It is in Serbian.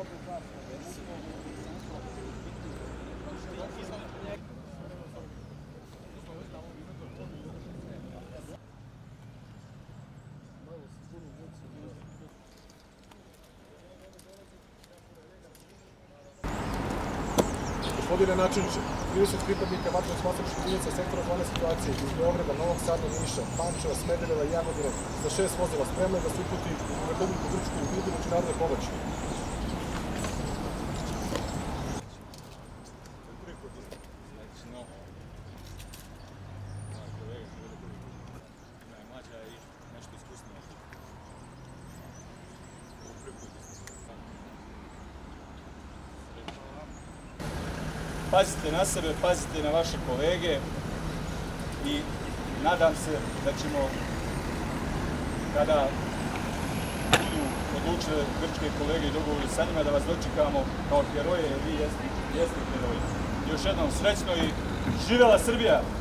Gospodine načelniče, 30 pripadnika vatrogasno-spasilačkih jedinica sektora zvane situacije iz Beograda, Novog Sada, Niša, Pančeva, Smedereva i Jagodine za 6 vozila spremno da se uputi u Republiku Grčku u vidu međunarodne pomoći. Pazite na sebe, pazite na vaše kolege i nadam se da ćemo, kada budu odlučile grčke kolege i dogovori sa njima, da vas dočekamo kao heroje, jer vi jeste heroji. Još jednom srećno i živela Srbija!